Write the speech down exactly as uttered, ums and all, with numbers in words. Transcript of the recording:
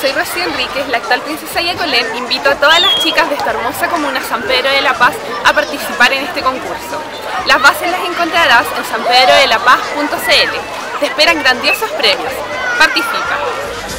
soy Rocío Enríquez, la actual princesa Yacolén. Invito a todas las chicas de esta hermosa comuna San Pedro de la Paz a participar en este concurso. Las bases las encontrarás en san pedro de la paz punto c l. Te esperan grandiosos premios. Participa.